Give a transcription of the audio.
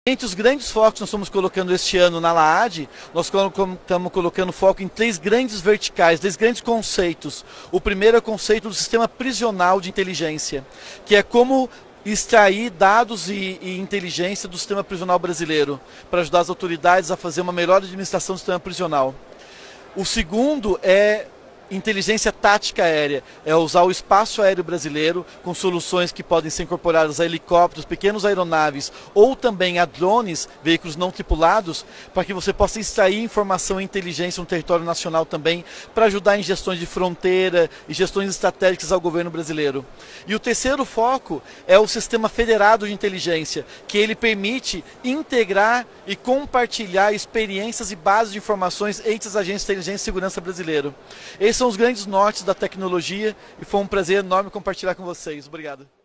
Entre os grandes focos que nós estamos colocando este ano na LAAD, nós estamos colocando foco em 3 grandes verticais, 3 grandes conceitos. O primeiro é o conceito do sistema prisional de inteligência, que é como extrair dados e inteligência do sistema prisional brasileiro, para ajudar as autoridades a fazer uma melhor administração do sistema prisional. O segundo é inteligência tática aérea, é usar o espaço aéreo brasileiro com soluções que podem ser incorporadas a helicópteros, pequenas aeronaves ou também a drones, veículos não tripulados, para que você possa extrair informação e inteligência no território nacional também, para ajudar em gestões de fronteira e gestões estratégicas ao governo brasileiro. E o terceiro foco é o sistema federado de inteligência, que ele permite integrar e compartilhar experiências e bases de informações entre as agências de inteligência e segurança brasileiro. Esses são os grandes nortes da tecnologia e foi um prazer enorme compartilhar com vocês. Obrigado.